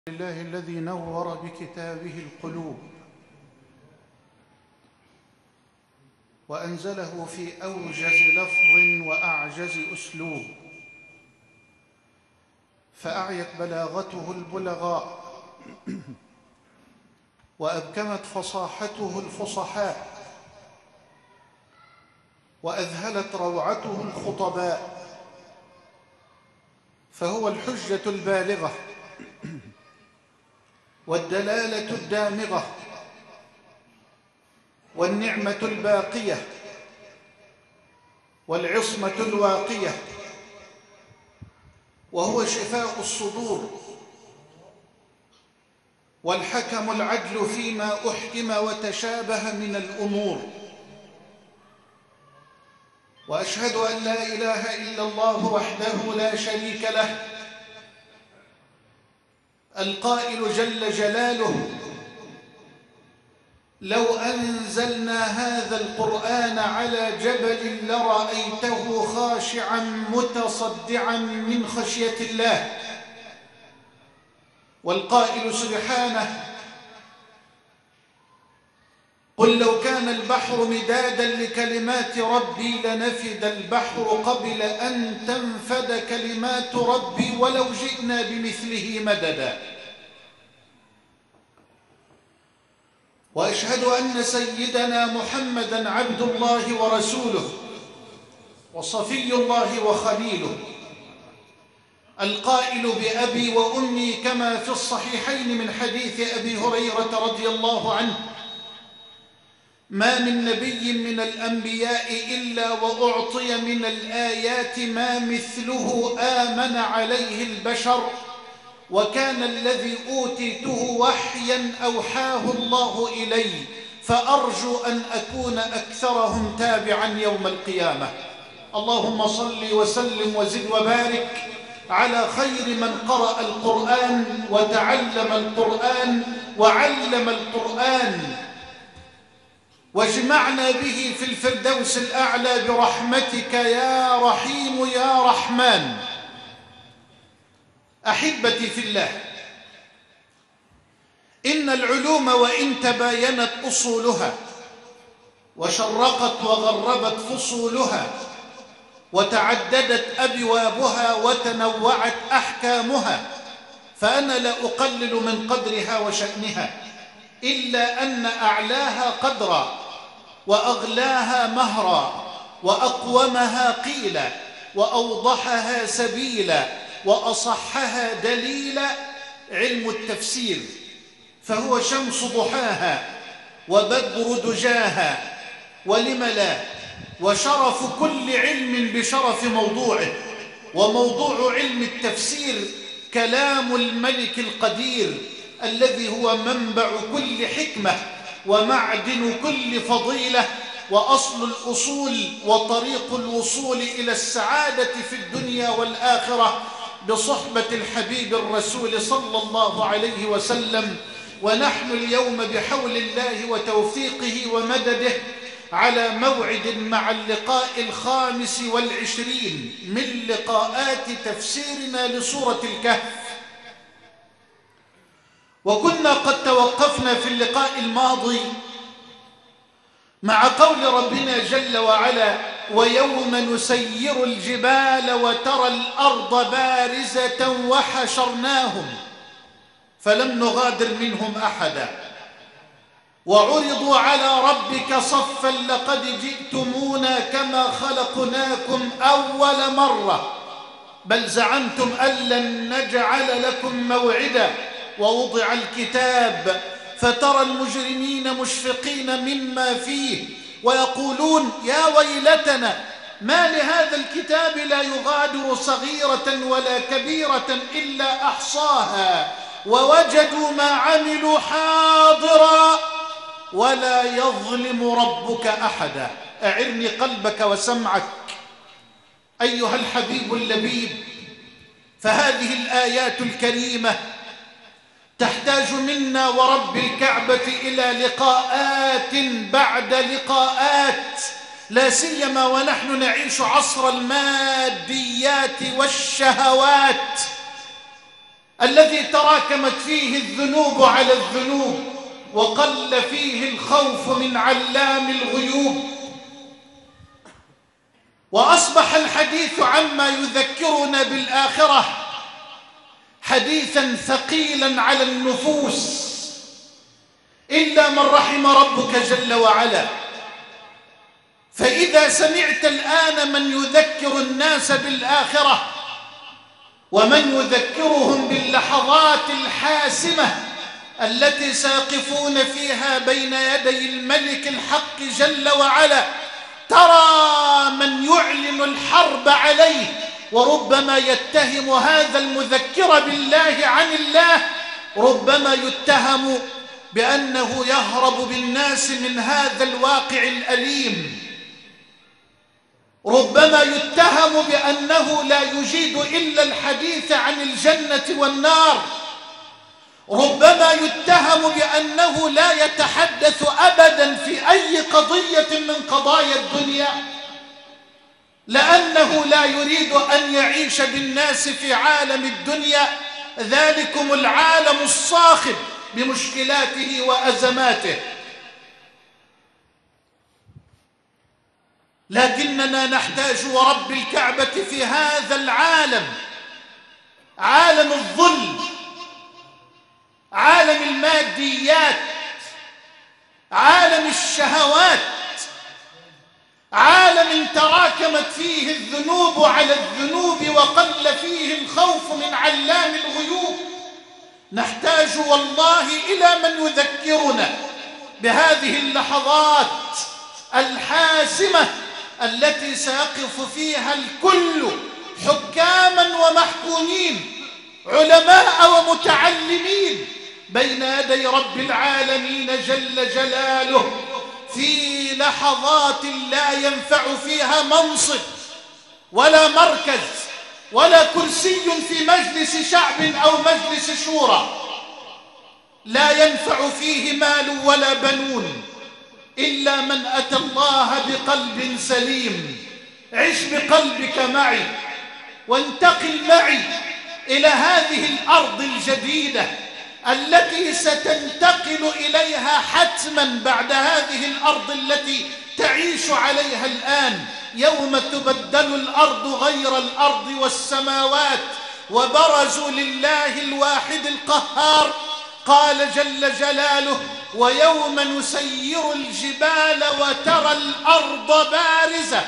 لله الذي نور بكتابه القلوب وأنزله في أوجز لفظ وأعجز أسلوب، فأعيت بلاغته البلغاء وأبكمت فصاحته الفصحاء وأذهلت روعته الخطباء، فهو الحجة البالغة والدلالة الدامغة والنعمة الباقية والعصمة الواقية، وهو شفاء الصدور والحكم العدل فيما أحكم وتشابه من الأمور. وأشهد أن لا إله إلا الله وحده لا شريك له، القائل جل جلاله: لو أنزلنا هذا القرآن على جبل لرأيته خاشعا متصدعا من خشية الله. والقائل سبحانه: قل لو كان البحر مدادا لكلمات ربي لنفد البحر قبل أن تنفد كلمات ربي ولو جئنا بمثله مددا. وأشهد أن سيدنا محمدًا عبد الله ورسوله وصفي الله وخليله، القائل بأبي وأمي كما في الصحيحين من حديث أبي هريرة رضي الله عنه: ما من نبي من الأنبياء إلا وأعطي من الآيات ما مثله آمن عليه البشر، وكان الذي أوتيته وحيا أوحاه الله إلي، فأرجو أن أكون أكثرهم تابعا يوم القيامة. اللهم صل وسلم وزد وبارك على خير من قرأ القرآن وتعلم القرآن وعلم القرآن، واجمعنا به في الفردوس الأعلى برحمتك يا رحيم يا رحمن. أحبتي في الله، إن العلوم وإن تباينت أصولها وشرقت وغربت فصولها وتعددت أبوابها وتنوعت أحكامها، فأنا لا أقلل من قدرها وشأنها، إلا أن أعلاها قدرا وأغلاها مهرا وأقومها قيلا وأوضحها سبيلا وأصحها دليلا علم التفسير، فهو شمس ضحاها وبدر دجاها، ولم لا، وشرف كل علم بشرف موضوعه. وموضوع علم التفسير كلام الملك القدير الذي هو منبع كل حكمة ومعدن كل فضيلة وأصل الأصول وطريق الوصول إلى السعادة في الدنيا والآخرة بصحبة الحبيب الرسول صلى الله عليه وسلم. ونحن اليوم بحول الله وتوفيقه ومدده على موعد مع اللقاء 25 من لقاءات تفسيرنا لسورة الكهف. وكنا قد توقفنا في اللقاء الماضي مع قول ربنا جل وعلا: ويوم نسير الجبال وترى الأرض بارزة وحشرناهم فلم نغادر منهم أحدا وعرضوا على ربك صفا لقد جئتمونا كما خلقناكم أول مرة بل زعمتم أن لن نجعل لكم موعدا ووضع الكتاب فترى المجرمين مشفقين مما فيه ويقولون يا ويلتنا ما لهذا الكتاب لا يغادر صغيرة ولا كبيرة إلا أحصاها ووجدوا ما عملوا حاضرا ولا يظلم ربك أحدا. أعرني قلبك وسمعك أيها الحبيب اللبيب، فهذه الآيات الكريمة تحتاج منا ورب الكعبة إلى لقاءات بعد لقاءات، لا سيما ونحن نعيش عصر الماديات والشهوات الذي تراكمت فيه الذنوب على الذنوب، وقل فيه الخوف من علام الغيوب، وأصبح الحديث عما يذكرنا بالآخرة حديثا ثقيلا على النفوس، إلا من رحم ربك جل وعلا. فإذا سمعت الآن من يذكر الناس بالآخرة ومن يذكرهم باللحظات الحاسمة التي سيقفون فيها بين يدي الملك الحق جل وعلا، ترى من يعلن الحرب عليه، وربما يتهم هذا المذكر بالله عن الله، ربما يتهم بأنه يهرب بالناس من هذا الواقع الأليم، ربما يتهم بأنه لا يجيد إلا الحديث عن الجنة والنار، ربما يتهم بأنه لا يتحدث أبدا في أي قضية من قضايا الدنيا، لأنه لا يريد أن يعيش بالناس في عالم الدنيا، ذلكم العالم الصاخب بمشكلاته وأزماته. لكننا نحتاج ورب الكعبة في هذا العالم، عالم الظل، عالم الماديات، عالم الشهوات، عالم تراكمت فيه الذنوب على الذنوب وقل فيه الخوف من علام الغيوب، نحتاج والله إلى من يذكرنا بهذه اللحظات الحاسمة التي سيقف فيها الكل حكاما ومحكومين، علماء ومتعلمين، بين يدي رب العالمين جل جلاله، في لحظات لا ينفع فيها منصب ولا مركز ولا كرسي في مجلس شعب أو مجلس شورى، لا ينفع فيه مال ولا بنون إلا من أتى الله بقلب سليم. عش بقلبك معي وانتقل معي إلى هذه الأرض الجديدة التي ستنتقل إليها حتما بعد هذه الأرض التي تعيش عليها الآن، يوم تبدل الأرض غير الأرض والسماوات وبرزوا لله الواحد القهار. قال جل جلاله: ويوم نسير الجبال وترى الأرض بارزة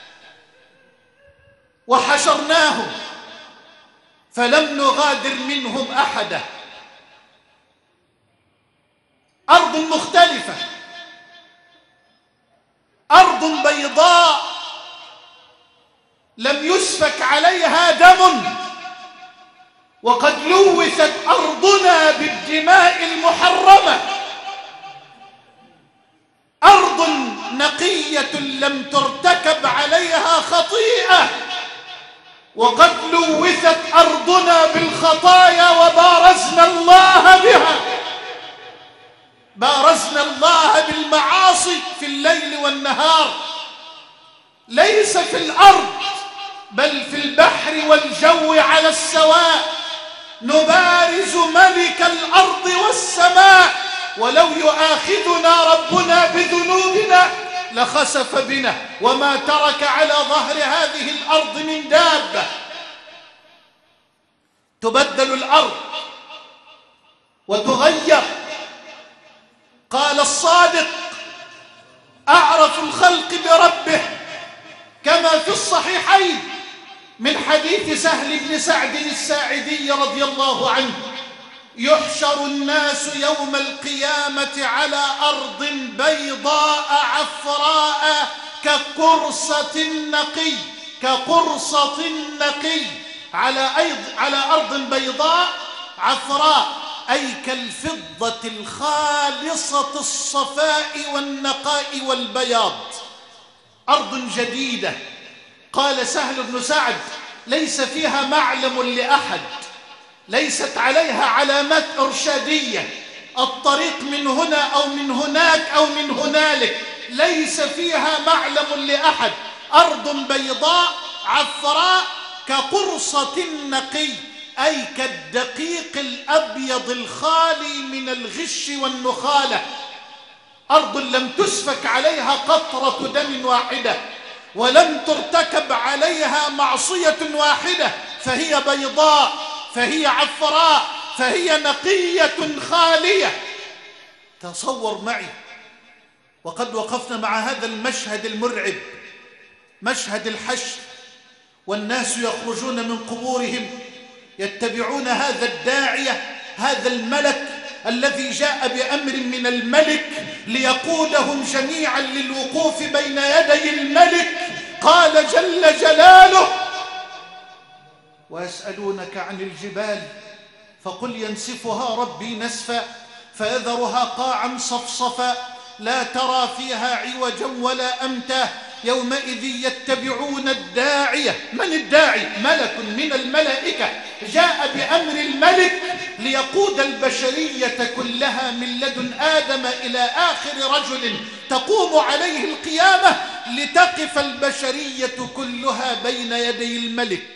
وحشرناهم فلم نغادر منهم أحدا. أرض مختلفة، أرض بيضاء لم يسفك عليها دم، وقد لوثت أرضنا بالدماء المحرمة، أرض نقية لم ترتكب عليها خطيئة، وقد لوثت أرضنا بالخطايا وبارزنا الله بها، بارزنا الله بالمعاصي في الليل والنهار، ليس في الأرض بل في البحر والجو على السواء، نبارز ملك الأرض والسماء، ولو يؤاخذنا ربنا بذنوبنا لخسف بنا وما ترك على ظهر هذه الأرض من دابة. تبدل الأرض وتغير. قال الصادق: أعرف الخلق بربه، كما في الصحيحين من حديث سهل بن سعد الساعدي رضي الله عنه: يحشر الناس يوم القيامة على أرض بيضاء عفراء كقرصة النقي، كقرصة النقي، على أرض بيضاء عفراء، أي كالفضة الخالصة الصفاء والنقاء والبياض، أرض جديدة. قال سهل بن سعد: ليس فيها معلم لأحد، ليست عليها علامات إرشادية، الطريق من هنا أو من هناك أو من هنالك، ليس فيها معلم لأحد، أرض بيضاء عفراء كقرصة النقي، أي كالدقيق الأبيض الخالي من الغش والنخالة، أرض لم تسفك عليها قطرة دم واحدة ولم ترتكب عليها معصية واحدة، فهي بيضاء، فهي عفراء، فهي نقية خالية. تصور معي، وقد وقفنا مع هذا المشهد المرعب، مشهد الحشر، والناس يخرجون من قبورهم يتبعون هذا الداعية، هذا الملك الذي جاء بأمر من الملك ليقودهم جميعا للوقوف بين يدي الملك. قال جل جلاله: ويسألونك عن الجبال فقل ينسفها ربي نسفا فيذرها قاعا صفصفا لا ترى فيها عوجا ولا أمتا يومئذ يتبعون الداعية. من الداعي؟ ملك من الملائكة جاء بأمر الملك ليقود البشرية كلها من لدن آدم إلى آخر رجل تقوم عليه القيامة، لتقف البشرية كلها بين يدي الملك.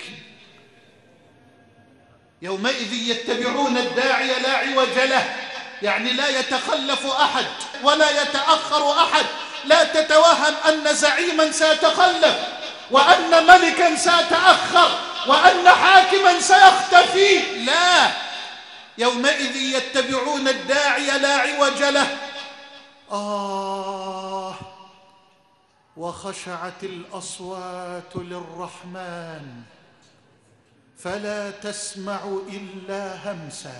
يومئذ يتبعون الداعي لا عوج له، يعني لا يتخلف أحد ولا يتأخر أحد. لا تتوهم أن زعيما سيتخلف، وأن ملكا سيتأخر، وأن حاكما سيختفي. لا، يومئذ يتبعون الداعي لا عوج له. وخشعت الأصوات للرحمن فلا تسمع إلا همسا.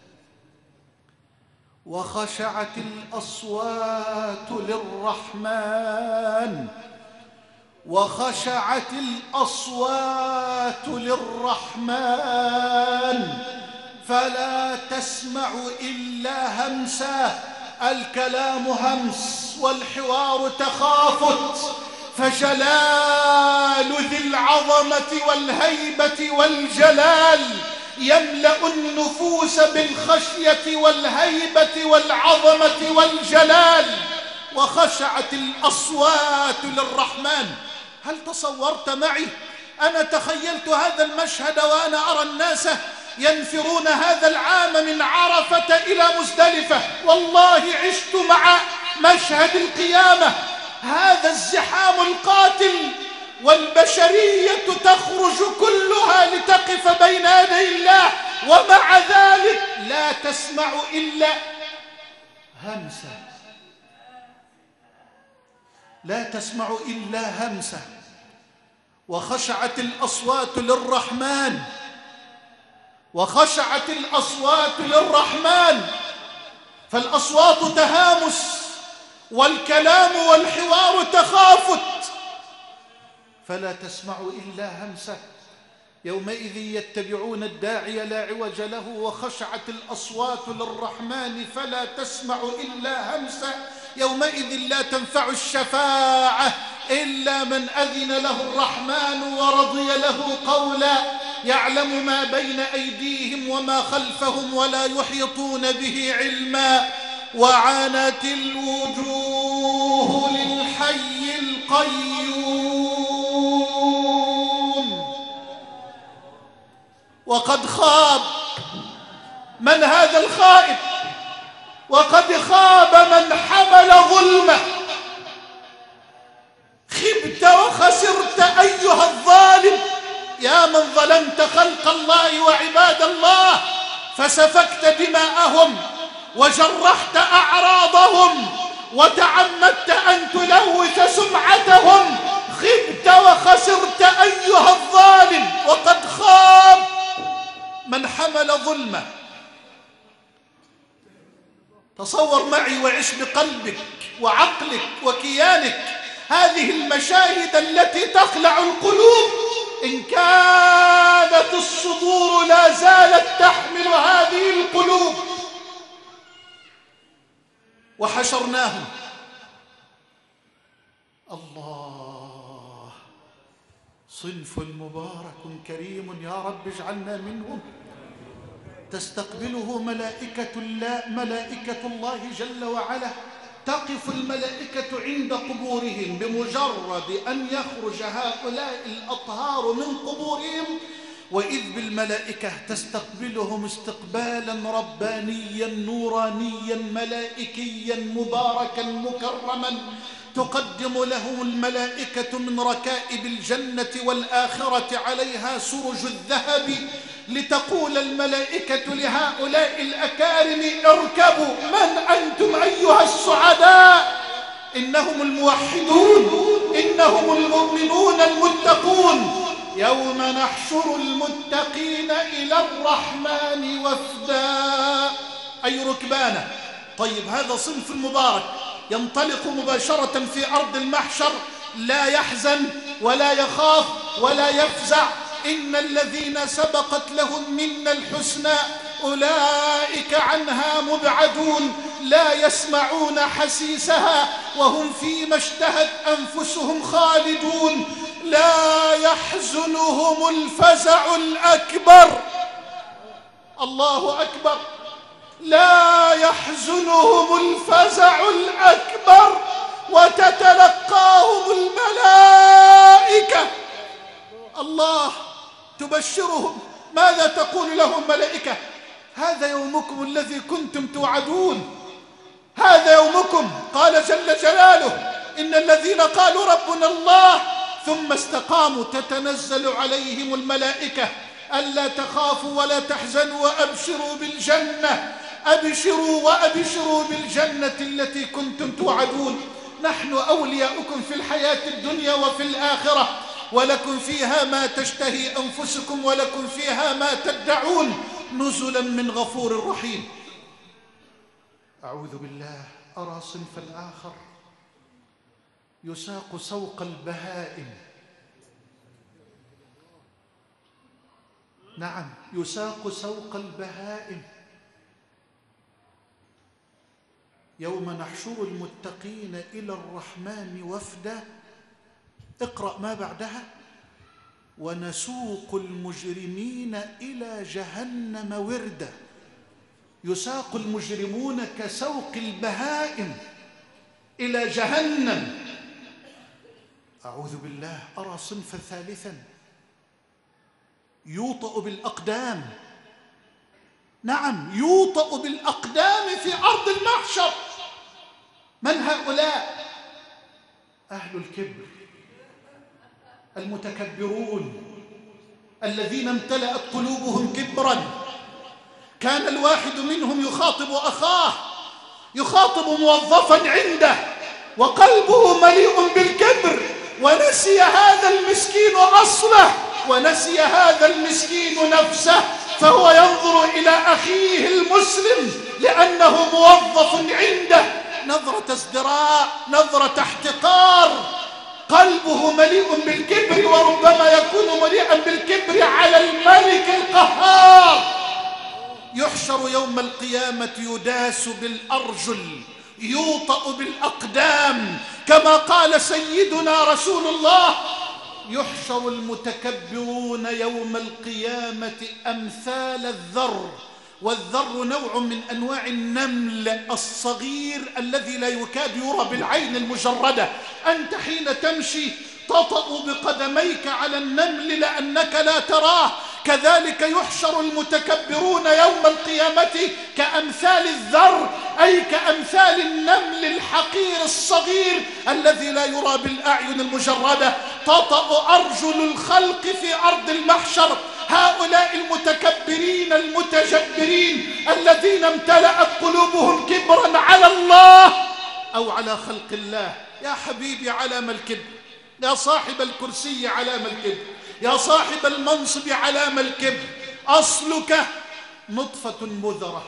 وخشعت الأصوات للرحمن، وخشعت الأصوات للرحمن فلا تسمع إلا همسا. الكلام همس والحوار تخافت، فجلال ذي العظمة والهيبة والجلال يملأ النفوس بالخشية والهيبة والعظمة والجلال. وخشعت الأصوات للرحمن. هل تصورت معي؟ أنا تخيلت هذا المشهد وأنا أرى الناس ينفرون هذا العام من عرفة إلى مزدلفة. والله عشت مع مشهد القيامة، هذا الزحام القاتل، والبشرية تخرج كلها لتقف بين يدي الله، ومع ذلك لا تسمع إلا همسة، لا تسمع إلا همسة. وخشعت الأصوات للرحمن، وخشعت الأصوات للرحمن، فالأصوات تهامس والكلام والحوار تخافت، فلا تسمع إلا همسة. يومئذ يتبعون الداعي لا عوج له، وخشعت الأصوات للرحمن فلا تسمع إلا همسة. يومئذ لا تنفع الشفاعة إلا من أذن له الرحمن ورضي له قولا. يعلم ما بين أيديهم وما خلفهم ولا يحيطون به علما. وعنت الوجوه للحي القيوم. وقد خاب من هذا الخائب، وقد خاب من حمل ظلمه. خبت وخسرت أيها الظالم، يا من ظلمت خلق الله وعباد الله، فسفكت دماءهم وجرحت أعراضهم وتعمدت أن تلوث سمعتهم. خبت وخسرت أيها الظالم، وقد خاب من حمل ظلمه. تصور معي وعش بقلبك وعقلك وكيانك هذه المشاهد التي تخلع القلوب. إن كانت الصدور لا زالت تحمل هذه القلوب. وحشرناهم. الله، صنف مبارك كريم، يا رب اجعلنا منهم. تستقبله ملائكة الله جل وعلا. تقف الملائكة عند قبورهم، بمجرد أن يخرج هؤلاء الأطهار من قبورهم وإذ بالملائكة تستقبلهم استقبالا ربانيا نورانيا ملائكيا مباركا مكرما، تقدم لهم الملائكة من ركائب الجنة والآخرة عليها سرج الذهب، لتقول الملائكة لهؤلاء الأكارم: اركبوا، من أنتم أيها السعداء؟ إنهم الموحدون، إنهم المؤمنون المتقون. يوم نحشر المتقين إلى الرحمن وفدا، أي ركبانا. طيب، هذا صنف مبارك ينطلق مباشرة في أرض المحشر، لا يحزن ولا يخاف ولا يفزع. إن الذين سبقت لهم منا الحسنى أولئك عنها مبعدون، لا يسمعون حسيسها وهم فيما اشتهت أنفسهم خالدون. لا يحزنهم الفزع الأكبر، الله أكبر، لا يحزنهم الفزع الأكبر، وتتلقاهم الملائكة. الله تبشرهم، ماذا تقول لهم ملائكة؟ هذا يومكم الذي كنتم توعدون، هذا يومكم. قال جل جلاله: إن الذين قالوا ربنا الله ثم استقاموا تتنزل عليهم الملائكة ألا تخافوا ولا تحزنوا وأبشروا بالجنة، أبشروا وأبشروا بالجنة التي كنتم توعدون. نحن أولياؤكم في الحياة الدنيا وفي الآخرة، ولكم فيها ما تشتهي أنفسكم ولكم فيها ما تدعون، نزلا من غفور رحيم. أعوذ بالله. أرى صنفا آخر يساق سوق البهائم، نعم، يساق سوق البهائم. يوم نحشر المتقين إلى الرحمن وفدا، اقرأ ما بعدها: ونسوق المجرمين إلى جهنم وردا. يساق المجرمون كسوق البهائم إلى جهنم. أعوذ بالله. أرى صنفا ثالثا يوطأ بالأقدام، نعم، يوطأ بالأقدام في أرض المحشر. من هؤلاء؟ أهل الكبر، المتكبرون، الذين امتلأت قلوبهم كبرا. كان الواحد منهم يخاطب أخاه، يخاطب موظفا عنده، وقلبه مليء بالكبر، ونسي هذا المسكين أصله، ونسي هذا المسكين نفسه، فهو ينظر إلى أخيه المسلم لأنه موظف عنده نظرة ازدراء، نظرة احتقار. قلبه مليء بالكبر، وربما يكون مليئا بالكبر على الملك القهار. يحشر يوم القيامة يداس بالأرجل، يوطأ بالأقدام، كما قال سيدنا رسول الله: يحشر المتكبرون يوم القيامة أمثال الذر. والذر نوع من أنواع النمل الصغير الذي لا يكاد يرى بالعين المجردة. أنت حين تمشي تطأ بقدميك على النمل لأنك لا تراه. كذلك يحشر المتكبرون يوم القيامة كأمثال الذر، أي كأمثال النمل الحقير الصغير الذي لا يرى بالأعين المجردة. تطأ أرجل الخلق في أرض المحشر هؤلاء المتكبرين المتجبرين الذين امتلأت قلوبهم كبرا على الله أو على خلق الله. يا حبيبي، علام الكبر. يا صاحب الكرسي، علام الكبر. يا صاحب المنصب، علام الكبر. أصلك نطفة مذرة،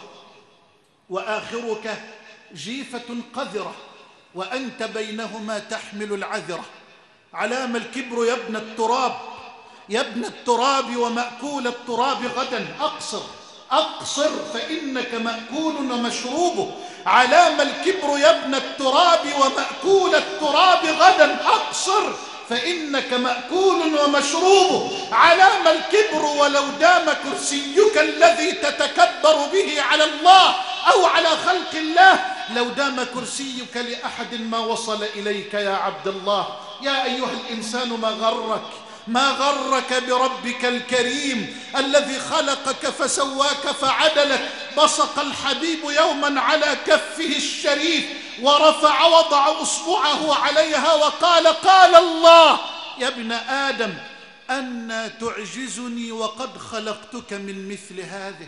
وآخرك جيفة قذرة، وأنت بينهما تحمل العذرة. علام الكبر يا ابن التراب، يا ابن التراب ومأكول التراب غدا. أقصر فإنك مأكول ومشروبه. علام الكبر يا ابن التراب ومأكول التراب غدا. أقصر فإنك مأكول ومشروبه. علام الكبر ولو دام كرسيك الذي تتكبر به على الله أو على خلق الله، لو دام كرسيك لأحد ما وصل إليك يا عبد الله. يا أيها الإنسان ما غرك ما غرك بربك الكريم الذي خلقك فسواك فعدلك. بصق الحبيب يوما على كفه الشريف ورفع وضع أصبعه عليها وقال: قال الله يا ابن آدم أنى تعجزني وقد خلقتك من مثل هذه.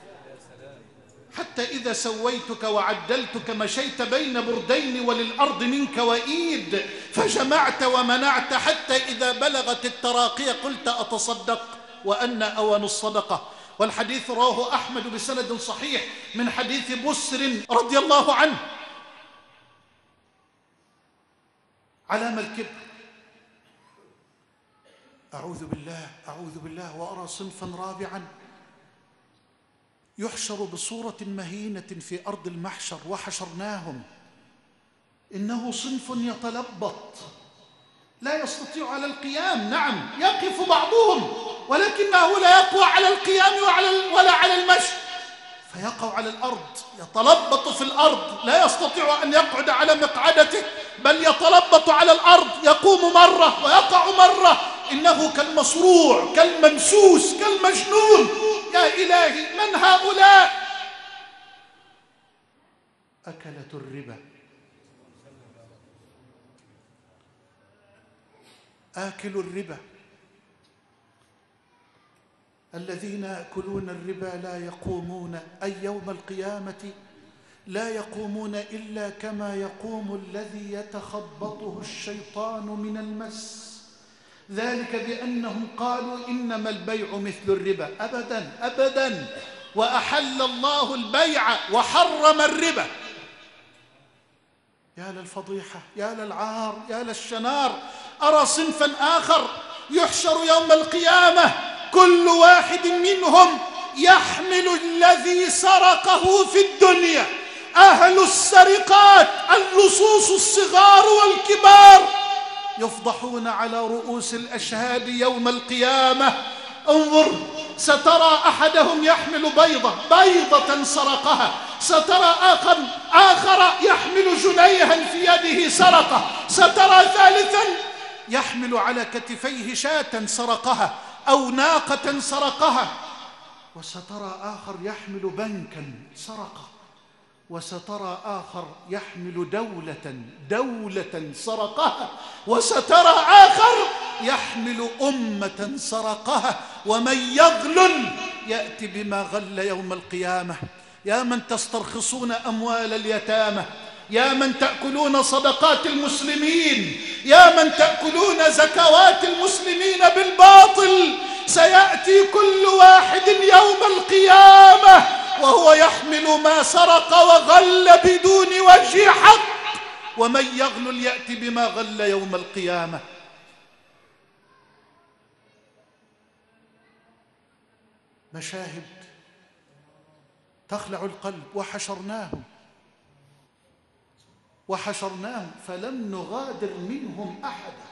حتى إذا سويتك وعدلتك مشيت بين بردين وللأرض منك وإيد، فجمعت ومنعت حتى إذا بلغت التراقي قلت أتصدق وأن أوان الصدقة. والحديث رواه أحمد بسند صحيح من حديث بسر رضي الله عنه. علام الكبر. أعوذ بالله وأرى صنفا رابعا يحشر بصورة مهينة في أرض المحشر وحشرناهم. إنه صنف يتلبط لا يستطيع على القيام. نعم يقف بعضهم ولكنه لا يقوى على القيام ولا على المشي، فيقع على الأرض يتلبط في الأرض، لا يستطيع أن يقعد على مقعدته بل يتلبط على الأرض، يقوم مرة ويقع مرة. إنه كالمصروع كالممسوس كالمجنون. يا إلهي من هؤلاء؟ أكلة الربا. آكل الربا. الذين يأكلون الربا لا يقومون أي يوم القيامة لا يقومون إلا كما يقوم الذي يتخبطه الشيطان من المس. ذلك بأنهم قالوا إنما البيع مثل الربا. أبدا أبدا. وأحل الله البيع وحرم الربا. يا للفضيحة، يا للعار، يا للشنار. أرى صنفا آخر يحشر يوم القيامة كل واحد منهم يحمل الذي سرقه في الدنيا. أهل السرقات اللصوص الصغار والكبار يفضحون على رؤوس الأشهاد يوم القيامة. انظر، سترى أحدهم يحمل بيضة سرقها، سترى آخر يحمل جنيها في يده سرقة، سترى ثالثا يحمل على كتفيه شاة سرقها أو ناقة سرقها، وسترى آخر يحمل بنكا سرقه، وسترى آخر يحمل دولة سرقها، وسترى آخر يحمل أمة سرقها. ومن يغلل يأتي بما غل يوم القيامة. يا من تسترخصون أموال اليتامى، يا من تأكلون صدقات المسلمين، يا من تأكلون زكوات المسلمين بالباطل، سيأتي كل واحد يوم القيامة وهو يحمل ما سرق وغل بدون وجه حق. ومن يغلل يأتي بما غل يوم القيامة. مشاهد تخلع القلب. وحشرناهم فلم نغادر منهم أحدا.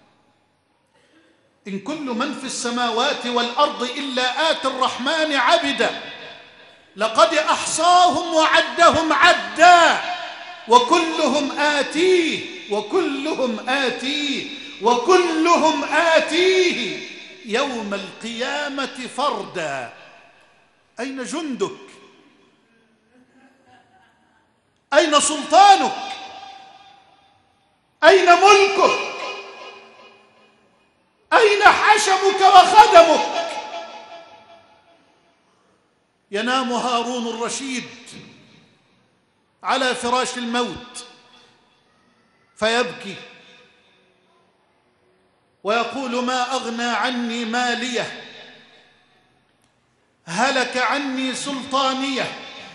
إن كل من في السماوات والأرض إلا آتي الرحمن عبدا. لقد أحصاهم وعدهم عدا وكلهم آتيه يوم القيامة فردا. أين جندك؟ أين سلطانك؟ أين ملكك؟ أين حشمك وخدمك؟ ينام هارون الرشيد على فراش الموت فيبكي ويقول: ما أغنى عني مالية، هلك عني سلطانية.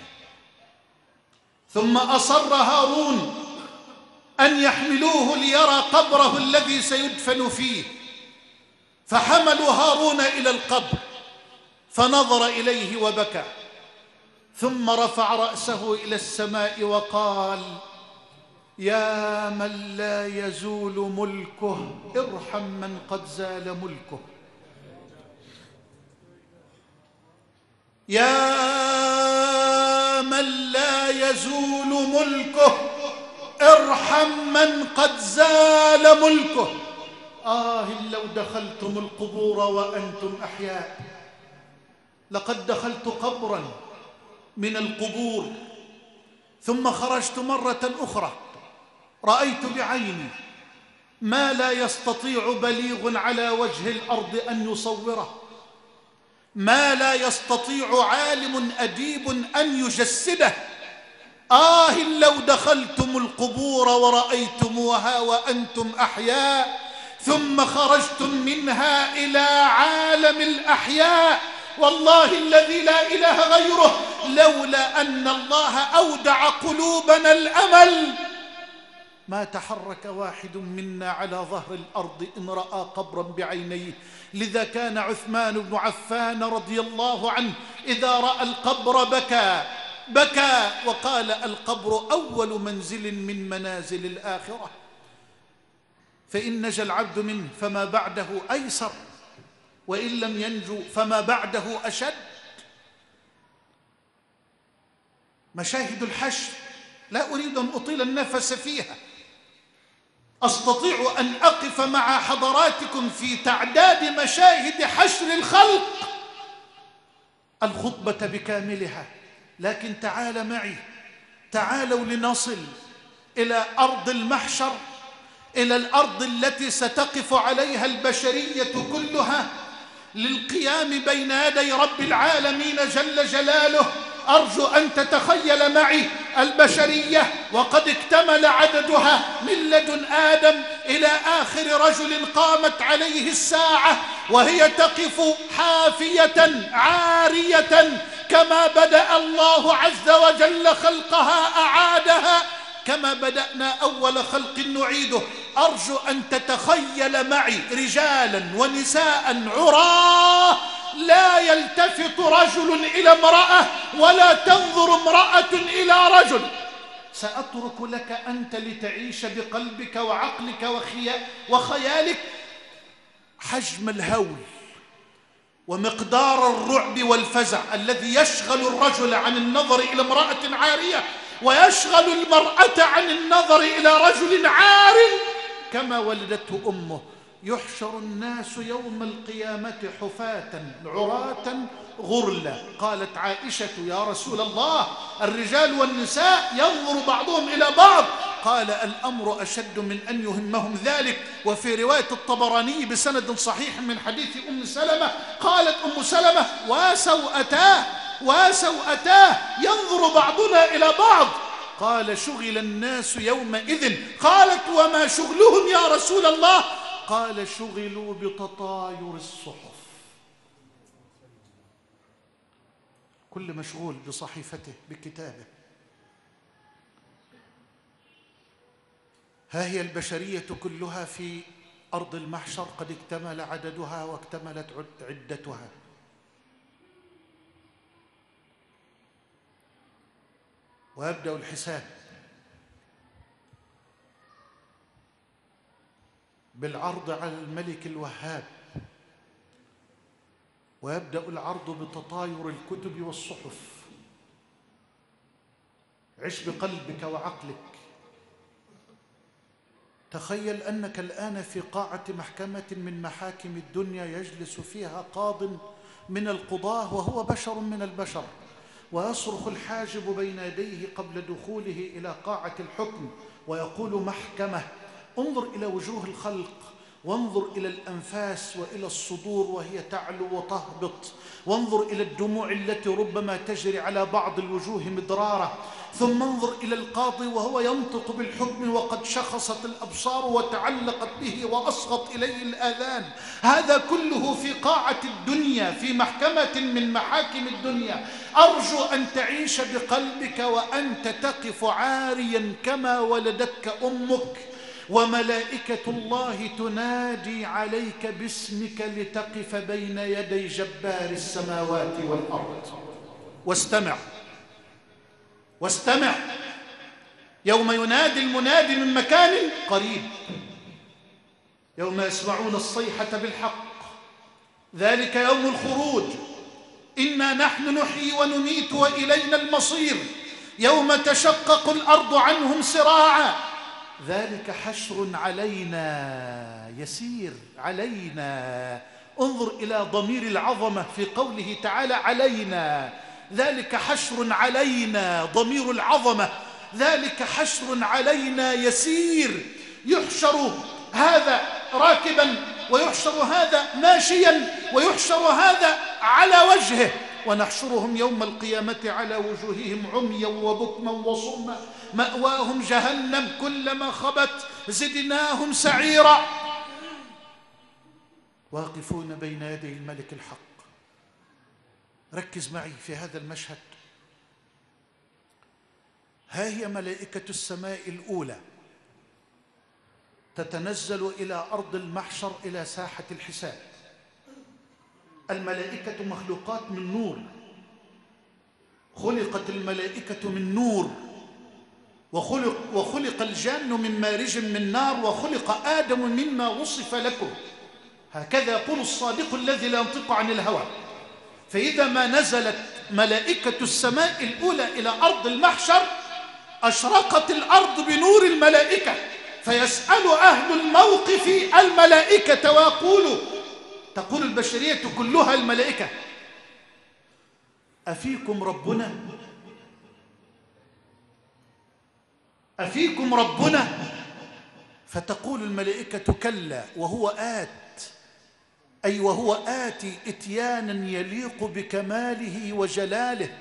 ثم أصر هارون أن يحملوه ليرى قبره الذي سيدفن فيه، فحملوا هارون إلى القبر فنظر إليه وبكى، ثم رفع رأسه إلى السماء وقال: يا من لا يزول ملكه ارحم من قد زال ملكه. يا من لا يزول ملكه ارحم من قد زال ملكه. لو دخلتم القبور وأنتم أحياء. لقد دخلت قبرا من القبور ثم خرجت مرة أخرى، رأيت بعيني ما لا يستطيع بليغ على وجه الأرض أن يصوره، ما لا يستطيع عالم أديب أن يجسده. لو دخلتم القبور ورأيتموها وأنتم أحياء ثم خرجتم منها إلى عالم الأحياء، والله الذي لا إله غيره لولا أن الله أودع قلوبنا الأمل ما تحرك واحد منا على ظهر الأرض إن رأى قبرا بعينيه. لذا كان عثمان بن عفان رضي الله عنه إذا رأى القبر بكى وقال: القبر أول منزل من منازل الآخرة، فإن نجا العبد منه فما بعده أيسر، وإن لم ينجو فما بعده أشد. مشاهد الحشر لا أريد أن أطيل النفس فيها، أستطيع أن أقف مع حضراتكم في تعداد مشاهد حشر الخلق الخطبة بكاملها، لكن تعال معي، تعالوا لنصل إلى أرض المحشر، إلى الأرض التي ستقف عليها البشرية كلها للقيام بين يدي رب العالمين جل جلاله. أرجو أن تتخيل معي البشرية وقد اكتمل عددها من لدن آدم إلى آخر رجل قامت عليه الساعة، وهي تقف حافية عارية كما بدأ الله عز وجل خلقها أعادها، كما بدأنا أول خلق نعيده. أرجو أن تتخيل معي رجالا ونساء عراه، لا يلتفت رجل إلى امرأة ولا تنظر امرأة إلى رجل. سأترك لك أنت لتعيش بقلبك وعقلك وخيالك حجم الهول ومقدار الرعب والفزع الذي يشغل الرجل عن النظر إلى امرأة عارية ويشغل المرأة عن النظر إلى رجل عار كما ولدته أمه. يحشر الناس يوم القيامة حفاة عراة غرلا. قالت عائشة: يا رسول الله، الرجال والنساء ينظر بعضهم إلى بعض. قال: الأمر أشد من أن يهمهم ذلك. وفي رواية الطبراني بسند صحيح من حديث أم سلمة قالت أم سلمة: وسوءتاه ينظر بعضنا إلى بعض. قال: شغل الناس يومئذ. قالت: وما شغلهم يا رسول الله؟ قال: شغلوا بتطاير الصحف، كل مشغول بصحيفته بكتابه. ها هي البشرية كلها في أرض المحشر قد اكتمل عددها واكتملت عدتها. ويبدأ الحساب بالعرض على الملك الوهاب، ويبدأ العرض بتطاير الكتب والصحف. عش بقلبك وعقلك. تخيل أنك الآن في قاعة محكمة من محاكم الدنيا يجلس فيها قاض من القضاة وهو بشر من البشر، ويصرخ الحاجب بين يديه قبل دخوله إلى قاعة الحكم ويقول: محكمة. انظر إلى وجوه الخلق، وانظر إلى الأنفاس وإلى الصدور وهي تعلو وتهبط، وانظر إلى الدموع التي ربما تجري على بعض الوجوه مدرارة. ثم انظر إلى القاضي وهو ينطق بالحكم وقد شخصت الأبصار وتعلقت به وأصغت إليه الآذان. هذا كله في قاعة الدنيا، في محكمة من محاكم الدنيا. أرجو أن تعيش بقلبك وأنت تقف عاريا كما ولدتك أمك، وملائكة الله تنادي عليك باسمك لتقف بين يدي جبار السماوات والأرض. واستمع يوم ينادي المنادي من مكان قريب، يوم يسمعون الصيحة بالحق، ذلك يوم الخروج. إنا نحن نحيي ونميت وإلينا المصير. يوم تشقق الأرض عنهم سراعا ذلك حشر علينا يسير. علينا، انظر إلى ضمير العظمة في قوله تعالى علينا. ذلك حشر علينا، ضمير العظمة. ذلك حشر علينا يسير. يحشر هذا راكبا، ويحشر هذا ماشيا، ويحشر هذا على وجهه، ونحشرهم يوم القيامة على وجوههم عميا وبكما وصما مأواهم جهنم كلما خبت زدناهم سعيرا. واقفون بين يدي الملك الحق. ركز معي في هذا المشهد. ها هي ملائكة السماء الأولى تتنزل إلى أرض المحشر، إلى ساحة الحساب. الملائكة مخلوقات من نور، خلقت الملائكة من نور، وخلق الجان من مارج من نار، وخلق آدم مما وصف لكم. هكذا يقول الصادق الذي لا ينطق عن الهوى. فإذا ما نزلت ملائكة السماء الأولى إلى أرض المحشر أشرقت الأرض بنور الملائكة، فيسأل أهل الموقف الملائكة تقول البشرية كلها الملائكة: أفيكم ربنا؟ أفيكم ربنا؟ فتقول الملائكة: كلا، وهو آت، أي وهو آتي إتيانا يليق بكماله وجلاله.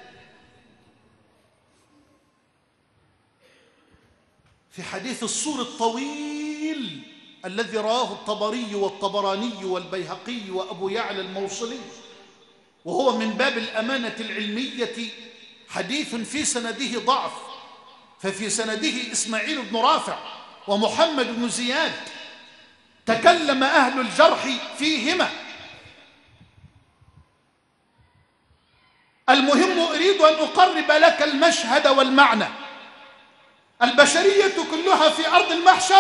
في حديث الصور الطويل الذي رواه الطبري والطبراني والبيهقي وأبو يعلى الموصلي، وهو من باب الأمانة العلمية، حديث في سنده ضعف، ففي سنده إسماعيل بن رافع ومحمد بن زياد، تكلم أهل الجرح فيهما. المهم أريد أن أقرب لك المشهد والمعنى. البشرية كلها في أرض المحشر،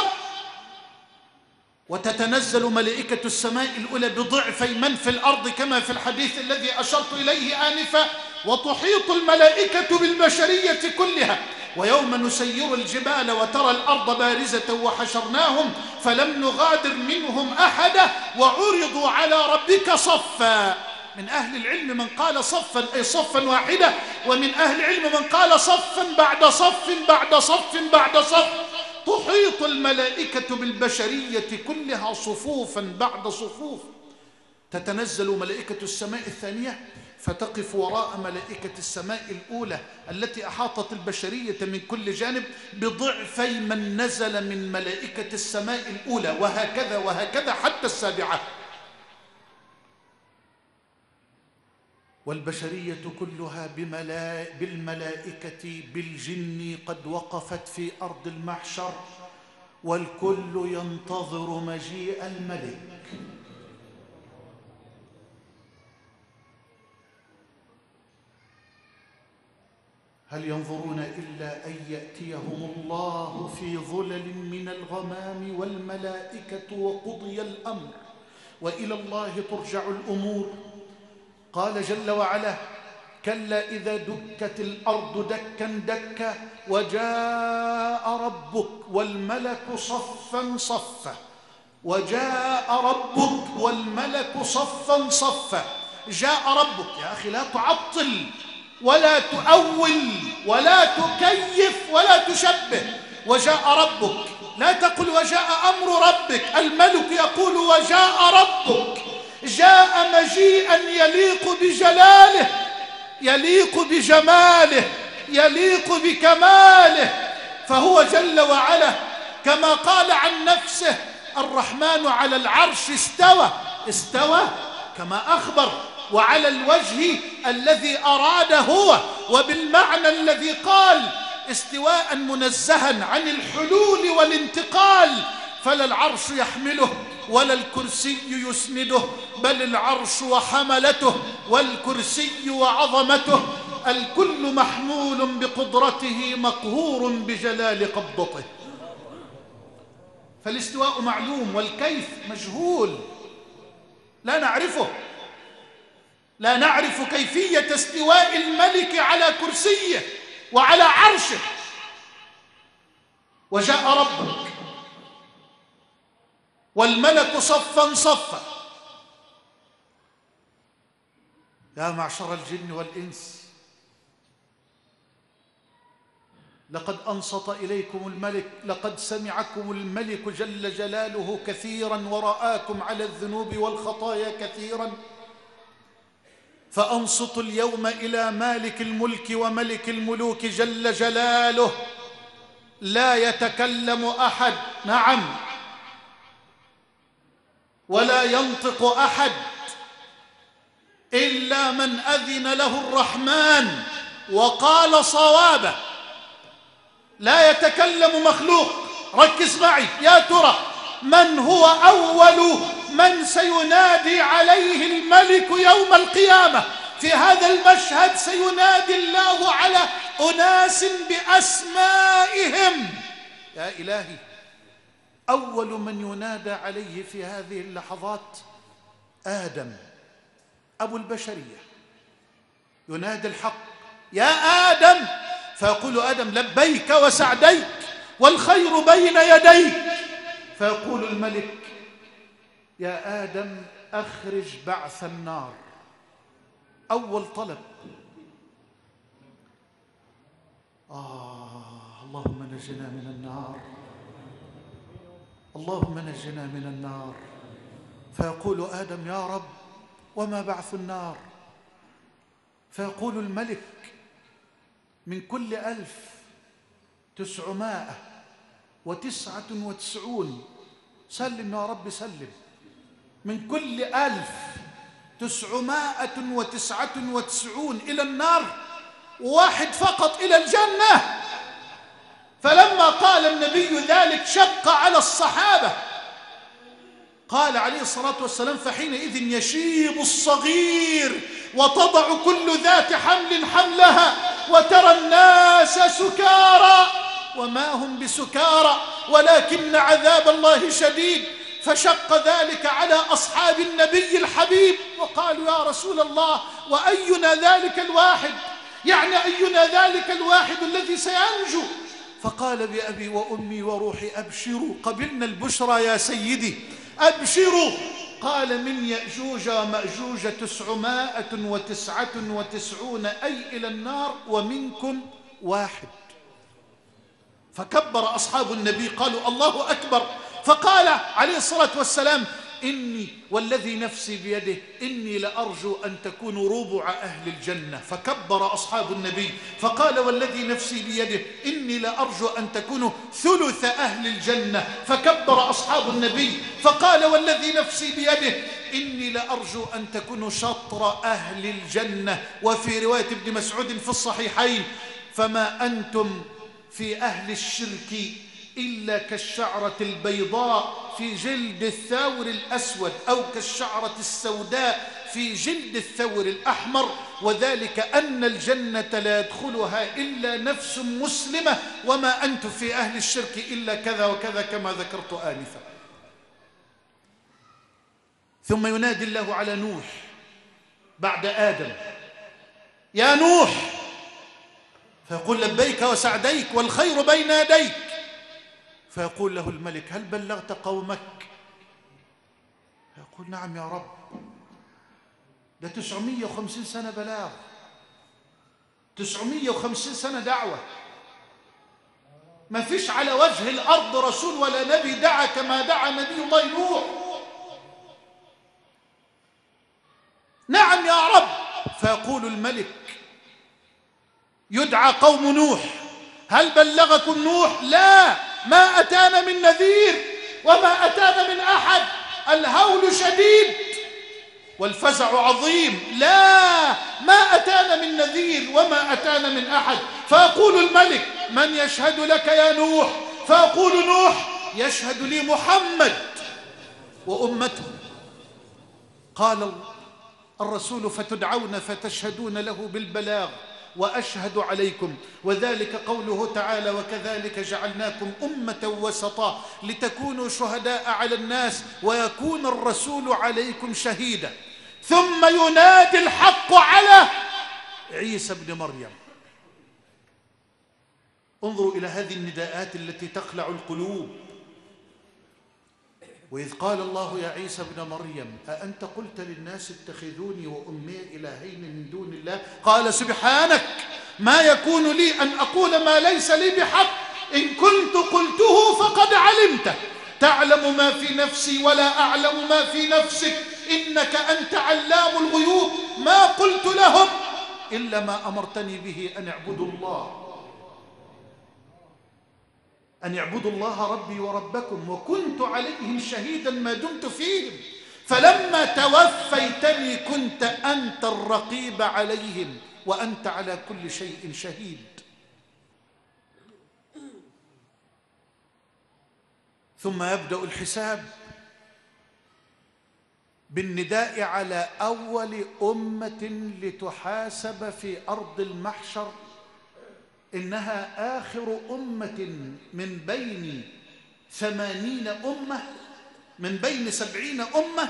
وتتنزل ملائكة السماء الأولى بضعفي من في الأرض كما في الحديث الذي أشرت إليه آنفا، وتحيط الملائكة بالبشرية كلها. ويوم نسير الجبال وترى الأرض بارزة وحشرناهم فلم نغادر منهم أحدا وعرضوا على ربك صفا. من أهل العلم من قال صفا أي صفا واحدا، ومن أهل العلم من قال صفا بعد صف بعد صف بعد صف. تحيط الملائكة بالبشرية كلها صفوفا بعد صفوف. تتنزل ملائكة السماء الثانية فتقف وراء ملائكة السماء الأولى التي أحاطت البشرية من كل جانب بضعفي من نزل من ملائكة السماء الأولى، وهكذا وهكذا حتى السابعة. والبشرية كلها بالملائكة بالجن قد وقفت في أرض المحشر، والكل ينتظر مجيء الملك. هل ينظرون إلا أن يأتيهم الله في ظلل من الغمام والملائكة وقضي الأمر وإلى الله ترجع الأمور. قال جل وعلا: كلا إذا دكت الأرض دكا دكا وجاء ربك والملك صفا صفا. وجاء ربك والملك صفا صفا. جاء ربك يا أخي، لا تعطل ولا تؤول ولا تكيف ولا تشبه. وجاء ربك، لا تقل وجاء أمر ربك. الملك يقول وجاء ربك. جاء مجيئا يليق بجلاله، يليق بجماله، يليق بكماله. فهو جل وعلا كما قال عن نفسه: الرحمن على العرش استوى. استوى كما أخبر، وعلى الوجه الذي أراد هو، وبالمعنى الذي قال، استواء منزها عن الحلول والانتقال. فلا العرش يحمله ولا الكرسي يسنده، بل العرش وحملته والكرسي وعظمته. الكل محمول بقدرته مقهور بجلال قبضته. فالاستواء معلوم والكيف مجهول، لا نعرفه. لا نعرف كيفية استواء الملك على كرسيه وعلى عرشه. وجاء ربك والملك صفا صفا. يا معشر الجن والإنس، لقد أنصت إليكم الملك، لقد سمعكم الملك جل جلاله كثيرا ورآكم على الذنوب والخطايا كثيرا، فأنصتوا اليوم إلى مالك الملك وملك الملوك جل جلاله. لا يتكلم أحد، نعم، ولا ينطق أحد إلا من أذن له الرحمن وقال صوابه. لا يتكلم مخلوق. ركز معي، يا ترى من هو أول من سينادي عليه الملك يوم القيامة؟ في هذا المشهد سينادي الله على أناس بأسمائهم. يا إلهي، أول من ينادى عليه في هذه اللحظات آدم أبو البشرية. ينادي الحق: يا آدم، فيقول آدم: لبيك وسعديك والخير بين يديك. فيقول الملك: يا آدم أخرج بعث النار. أول طلب. اللهم نجنا من النار، اللهم نجنا من النار. فيقول آدم: يا رب وما بعث النار؟ فيقول الملك: من كل 1999 سلم يا رب سلم، من كل 1999 إلى النار، واحد فقط إلى الجنة. فلما قال النبي ذلك شق على الصحابة. قال عليه الصلاة والسلام: فحينئذ يشيب الصغير وتضع كل ذات حمل حملها وترى الناس سكارى وما هم بسكارى ولكن عذاب الله شديد. فشق ذلك على أصحاب النبي الحبيب، وقالوا: يا رسول الله، وأينا ذلك الواحد؟ يعني أينا ذلك الواحد الذي سينجو؟ فقال: بأبي وأمي وروحي أبشروا، قبلنا البشرى يا سيدي، أبشروا. قال: من يأجوج ومأجوج 999 أي إلى النار ومنكم واحد. فكبر أصحاب النبي، قالوا: الله أكبر. فقال عليه الصلاة والسلام: إني والذي نفسي بيده إني لأرجو أن تكونوا ربع أهل الجنة. فكبر أصحاب النبي فقال: والذي نفسي بيده إني لأرجو أن تكونوا ثلث أهل الجنة. فكبر أصحاب النبي فقال: والذي نفسي بيده إني لأرجو أن تكونوا شطر أهل الجنة. وفي رواية ابن مسعود في الصحيحين: فما أنتم في أهل الشرك إلا كالشعرة البيضاء في جلد الثور الأسود، أو كالشعرة السوداء في جلد الثور الأحمر، وذلك أن الجنة لا يدخلها إلا نفس مسلمة، وما أنتم في أهل الشرك إلا كذا وكذا كما ذكرت آنفا. ثم ينادي الله على نوح بعد آدم: يا نوح، فيقول: لبيك وسعديك والخير بين يديك. فيقول له الملك: هل بلغت قومك؟ فيقول: نعم يا رب، ده 950 سنة بلاغ، 950 سنة دعوة، ما فيش على وجه الأرض رسول ولا نبي دعا كما دعا نبي الله نوح. نعم يا رب. فيقول الملك: يدعى قوم نوح: هل بلغكم نوح؟ لا، ما أتانا من نذير وما أتانا من أحد. الهول شديد والفزع عظيم. لا، ما أتانا من نذير وما أتانا من أحد. فيقول الملك: من يشهد لك يا نوح؟ فيقول نوح: يشهد لي محمد وأمته. قال الرسول: فتدعون فتشهدون له بالبلاغ وأشهد عليكم، وذلك قوله تعالى: وكذلك جعلناكم أمة وسطا لتكونوا شهداء على الناس ويكون الرسول عليكم شهيدا. ثم ينادي الحق على عيسى ابن مريم: انظروا إلى هذه النداءات التي تخلع القلوب. وإذ قال الله يا عيسى ابن مريم أأنت قلت للناس اتخذوني وأمي إلهين من دون الله قال سبحانك ما يكون لي أن أقول ما ليس لي بحق إن كنت قلته فقد علمته تعلم ما في نفسي ولا أعلم ما في نفسك إنك أنت علام الغيوب ما قلت لهم إلا ما أمرتني به أن اعبدوا الله ربي وربكم وكنت عليهم شهيدا ما دمت فيهم فلما توفيتني كنت أنت الرقيب عليهم وأنت على كل شيء شهيد. ثم يبدأ الحساب بالنداء على أول أمة لتحاسب في أرض المحشر إنها آخر أمة من بين 80 أمة من بين 70 أمة،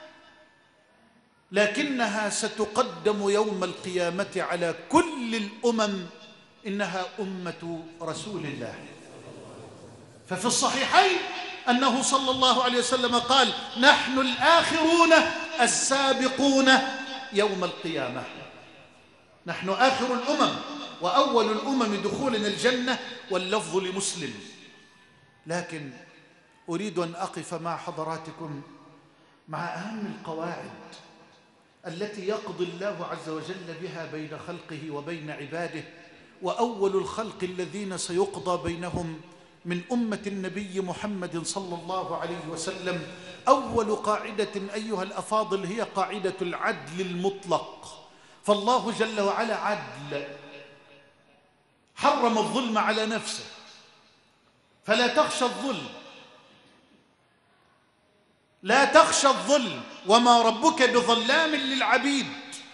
لكنها ستقدم يوم القيامة على كل الأمم إنها أمة رسول الله. ففي الصحيحين أنه صلى الله عليه وسلم قال نحن الآخرون السابقون يوم القيامة. نحن آخر الأمم وأول الأمم دخولا الجنة، واللفظ لمسلم. لكن أريد أن أقف مع حضراتكم مع أهم القواعد التي يقضي الله عز وجل بها بين خلقه وبين عباده. وأول الخلق الذين سيقضى بينهم من أمة النبي محمد صلى الله عليه وسلم أول قاعدة أيها الأفاضل هي قاعدة العدل المطلق. فالله جل وعلا عدل، حرم الظلم على نفسه فلا تخشى الظلم، لا تخشى الظلم وما ربك بظلام للعبيد.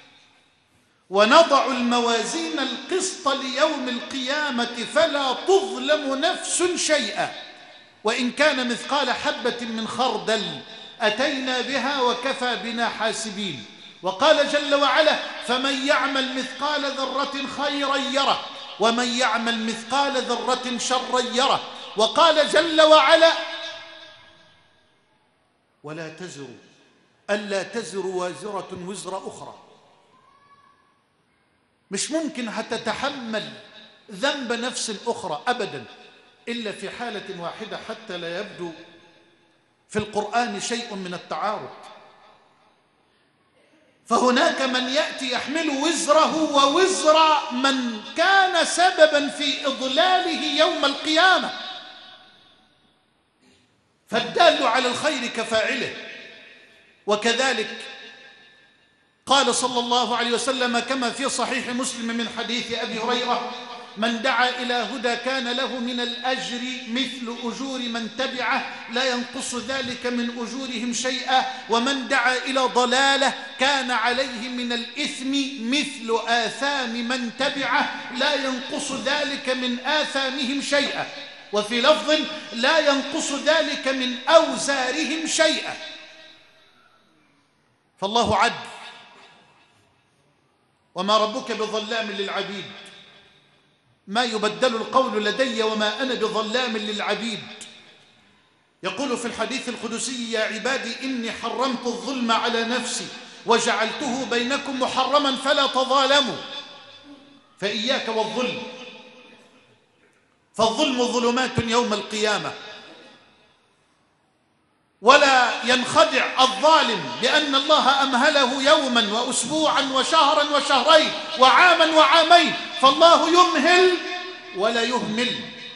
ونضع الموازين القسط ليوم القيامة فلا تظلم نفس شيئا وإن كان مثقال حبة من خردل أتينا بها وكفى بنا حاسبين. وقال جل وعلا فمن يعمل مثقال ذرة خيرا يره ومن يعمل مثقال ذرة شرا يره. وقال جل وعلا ولا تزر ألا تزر وازرة وزر أخرى. مش ممكن هتتحمل ذنب نفس أخرى أبدا إلا في حالة واحدة حتى لا يبدو في القرآن شيء من التعارض. فهناك من يأتي يحمل وزره ووزر من كان سببا في إضلاله يوم القيامة، فالدال على الخير كفاعله. وكذلك قال صلى الله عليه وسلم كما في صحيح مسلم من حديث أبي هريرة من دعا إلى هدى كان له من الأجر مثل أجور من تبعه لا ينقص ذلك من أجورهم شيئا ومن دعا إلى ضلالة كان عليه من الإثم مثل آثام من تبعه لا ينقص ذلك من آثامهم شيئا وفي لفظ لا ينقص ذلك من أوزارهم شيئا. فالله عدل وما ربك بظلام للعبيد. ما يبدل القول لدي وما أنا بظلام للعبيد. يقول في الحديث القدسي يا عبادي إني حرمت الظلم على نفسي وجعلته بينكم محرما فلا تظالموا. فإياك والظلم، فالظلم ظلمات يوم القيامة. ولا ينخدع الظالم بأن الله أمهله يوما وأسبوعا وشهرا وشهرين وعاما وعامين، فالله يمهل ولا يهمل.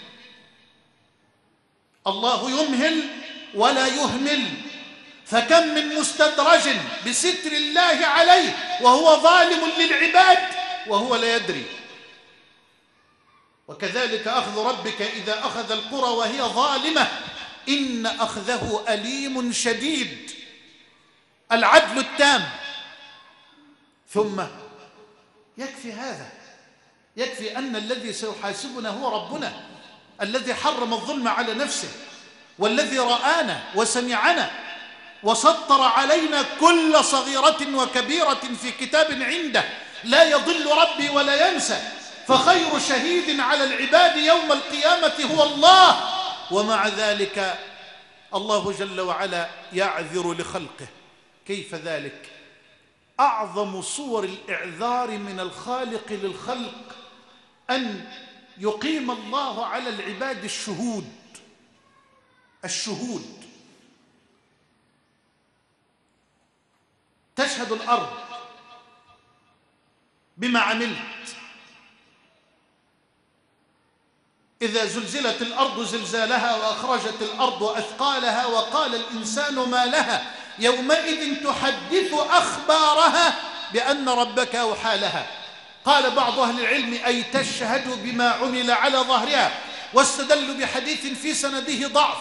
الله يمهل ولا يهمل. فكم من مستدرج بستر الله عليه وهو ظالم للعباد وهو لا يدري. وكذلك أخذ ربك إذا أخذ القرى وهي ظالمة إن أخذه أليم شديد. العدل التام. ثم يكفي هذا، يكفي أن الذي سيحاسبنا هو ربنا الذي حرم الظلم على نفسه والذي رآنا وسمعنا وسطر علينا كل صغيرة وكبيرة في كتاب عنده لا يضل ربي ولا ينسى. فخير شهيد على العباد يوم القيامة هو الله. ومع ذلك الله جل وعلا يعذر لخلقه. كيف ذلك؟ أعظم صور الإعذار من الخالق للخلق أن يقيم الله على العباد الشهود. تشهد الأرض بما عملت. إذا زلزلت الأرض زلزالها وأخرجت الأرض أثقالها وقال الإنسان ما لها يومئذ تحدث أخبارها بأن ربك أوحى لها. قال بعض أهل العلم أي تشهد بما عمل على ظهرها، واستدلوا بحديث في سنده ضعف.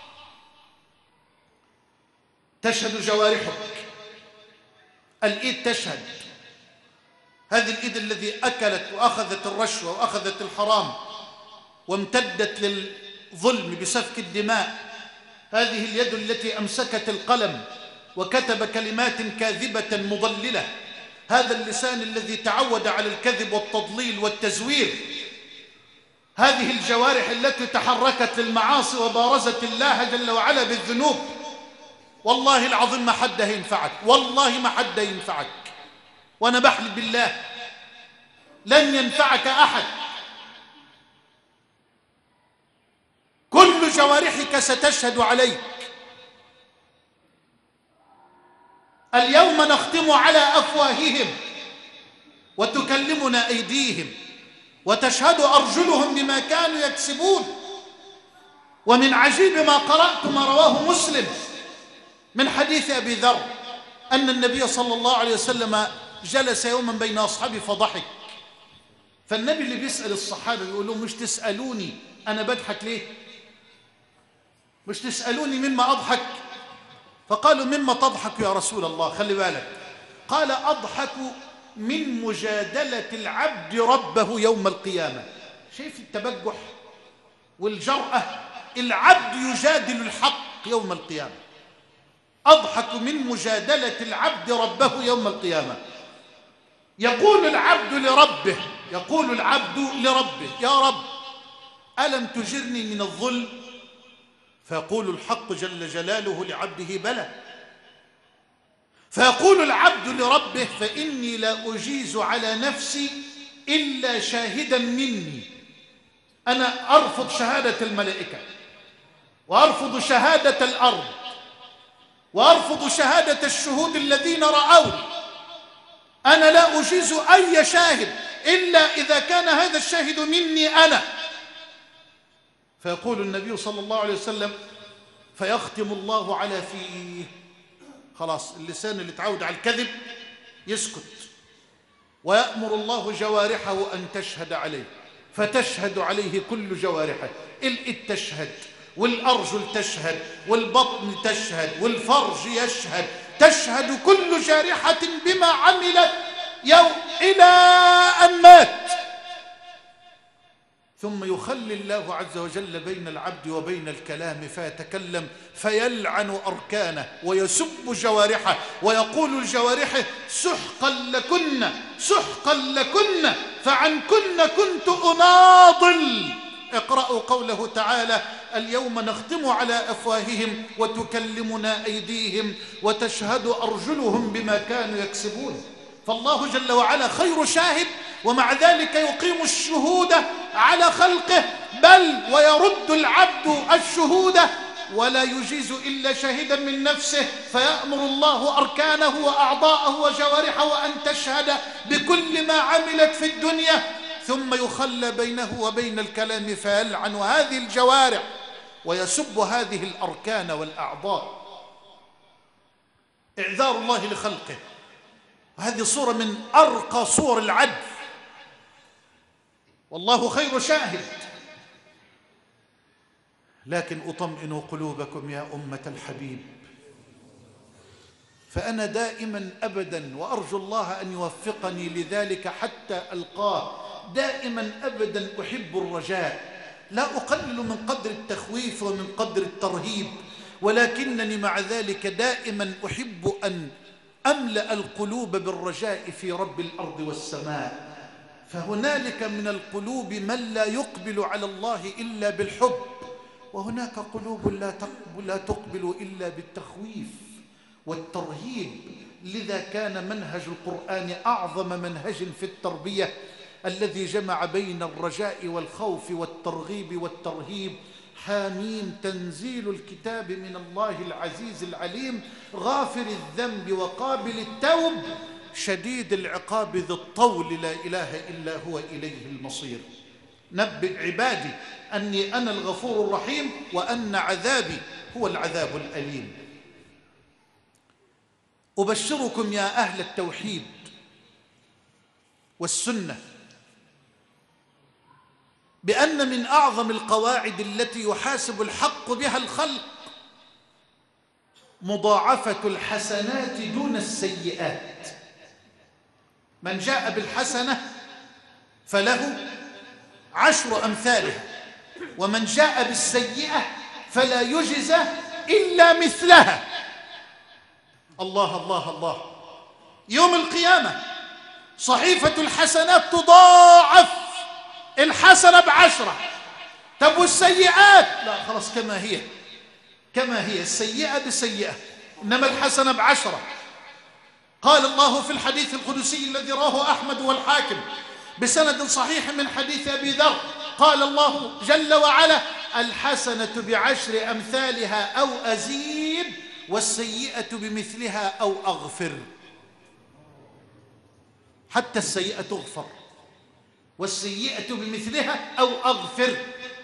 تشهد جوارحك، الإيد تشهد، هذه الإيد الذي أكلت وأخذت الرشوة وأخذت الحرام وامتدت للظلم بسفك الدماء، هذه اليد التي أمسكت القلم وكتب كلمات كاذبة مضللة، هذا اللسان الذي تعود على الكذب والتضليل والتزوير، هذه الجوارح التي تحركت للمعاصي وبارزت الله جل وعلا بالذنوب. والله العظيم ما حد ينفعك، والله ما حد ينفعك، وأنا بحلف بالله لن ينفعك أحد. كل جوارحك ستشهد عليك. اليوم نختم على أفواههم وتكلمنا أيديهم وتشهد أرجلهم بما كانوا يكسبون. ومن عجيب ما قرأت ما رواه مسلم من حديث أبي ذر أن النبي صلى الله عليه وسلم جلس يوما بين أصحابه فضحك. فالنبي اللي بيسأل الصحابة يقول لهم مش تسألوني أنا بضحك ليه؟ مش تسألوني مما أضحك؟ فقالوا مما تضحك يا رسول الله؟ خلي بالك، قال أضحك من مجادلة العبد ربه يوم القيامة. شايف التبجح والجرأة؟ العبد يجادل الحق يوم القيامة. أضحك من مجادلة العبد ربه يوم القيامة. يقول العبد لربه يا رب ألم تجرني من الظلم؟ فيقول الحق جل جلاله لعبده بلى. فيقول العبد لربه فإني لا أجيز على نفسي إلا شاهدا مني. أنا أرفض شهادة الملائكة وأرفض شهادة الأرض وأرفض شهادة الشهود الذين رأوني. أنا لا أجيز أي شاهد إلا إذا كان هذا الشاهد مني أنا. فيقول النبي صلى الله عليه وسلم فيختم الله على فيه. خلاص اللسان اللي تعود على الكذب يسكت، ويأمر الله جوارحه أن تشهد عليه، فتشهد عليه كل جوارحه. الإيد تشهد، والأرجل تشهد، والبطن تشهد، والفرج يشهد، تشهد كل جارحة بما عملت إلى أن مات. ثم يخلي الله عز وجل بين العبد وبين الكلام فيتكلم فيلعن أركانه ويسب جوارحه ويقول لجوارحه سحقا لكن سحقا لكن فعنكن كنت أناضل. اقرأوا قوله تعالى اليوم نختم على أفواههم وتكلمنا أيديهم وتشهد أرجلهم بما كانوا يكسبون. فالله جل وعلا خير شاهد، ومع ذلك يقيم الشهود على خلقه، بل ويرد العبد الشهود ولا يجيز إلا شاهدا من نفسه، فيأمر الله أركانه وأعضاءه وجوارحه أن تشهد بكل ما عملت في الدنيا، ثم يخلى بينه وبين الكلام فيلعن هذه الجوارح ويسب هذه الأركان والأعضاء. إعذار الله لخلقه، وهذه صورة من أرقى صور العدل، والله خير شاهد. لكن أطمئن قلوبكم يا أمة الحبيب، فأنا دائما أبدا وأرجو الله أن يوفقني لذلك حتى ألقاه، دائما أبدا أحب الرجاء، لا أقلل من قدر التخويف ومن قدر الترهيب، ولكنني مع ذلك دائما أحب أن أملأ القلوب بالرجاء في رب الأرض والسماء. فهنالك من القلوب من لا يقبل على الله إلا بالحب، وهناك قلوب لا تقبل إلا بالتخويف والترهيب. لذا كان منهج القرآن أعظم منهج في التربية، الذي جمع بين الرجاء والخوف والترغيب والترهيب. حاميم تنزيل الكتاب من الله العزيز العليم، غافر الذنب وقابل التوب، شديد العقاب ذي الطول، لا إله إلا هو إليه المصير. نبئ عبادي أني أنا الغفور الرحيم وأن عذابي هو العذاب الأليم. أبشركم يا أهل التوحيد والسنة بأن من أعظم القواعد التي يحاسب الحق بها الخلق مضاعفة الحسنات دون السيئات. من جاء بالحسنة فله 10 أمثالها، ومن جاء بالسيئة فلا يجزى إلا مثلها. الله الله الله. يوم القيامة صحيفة الحسنات تضاعف، الحسنة ب10. طب والسيئات؟ لا خلاص كما هي، كما هي، السيئة بسيئة، إنما الحسنة ب10. قال الله في الحديث القدسي الذي رواه أحمد والحاكم بسند صحيح من حديث أبي ذر، قال الله جل وعلا: الحسنة ب10 أمثالها أو أزيد، والسيئة بمثلها أو أغفر. حتى السيئة تغفر، والسيئة بمثلها أو أغفر.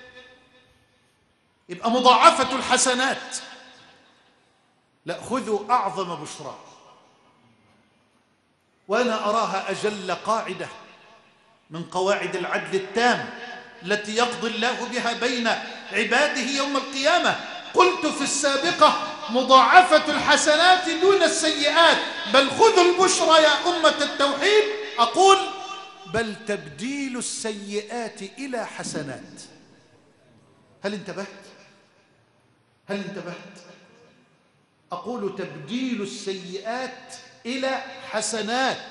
يبقى مضاعفة الحسنات. لا، خذوا أعظم بشرى، وأنا أراها أجل قاعدة من قواعد العدل التام التي يقضي الله بها بين عباده يوم القيامة. قلت في السابقة: مضاعفة الحسنات دون السيئات. بل خذوا البشرى يا أمة التوحيد، أقول: بل تبديل السيئات إلى حسنات. هل انتبهت؟ هل انتبهت؟ أقول: تبديل السيئات إلى حسنات.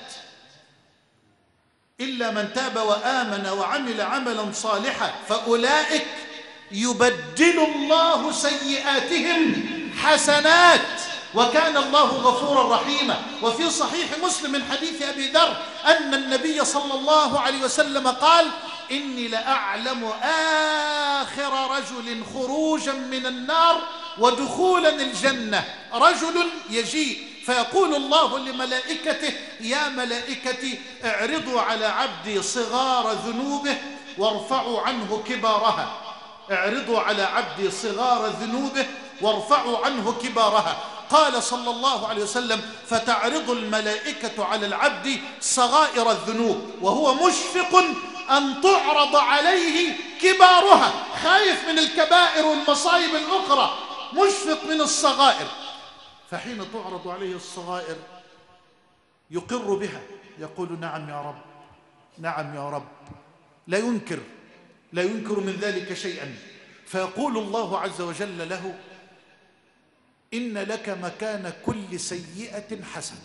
إلا من تاب وآمن وعمل عملا صالحا فأولئك يبدل الله سيئاتهم حسنات وكان الله غفورا رحيما. وفي صحيح مسلم من حديث أبي ذر أن النبي صلى الله عليه وسلم قال: إني لأعلم آخر رجل خروجا من النار ودخولا الجنة، رجل يجيء فيقول الله لملائكته: يا ملائكتي اعرضوا على عبدي صغار ذنوبه وارفعوا عنه كبارها. اعرضوا على عبدي صغار ذنوبه وارفعوا عنه كبارها. قال صلى الله عليه وسلم: فتعرض الملائكة على العبد صغائر الذنوب وهو مشفق أن تعرض عليه كبارها، خايف من الكبائر والمصايب الأخرى، مشفق من الصغائر. فحين تعرض عليه الصغائر يقر بها، يقول: نعم يا رب، نعم يا رب، لا ينكر من ذلك شيئا. فيقول الله عز وجل له: إن لك مكان كل سيئة حسنة.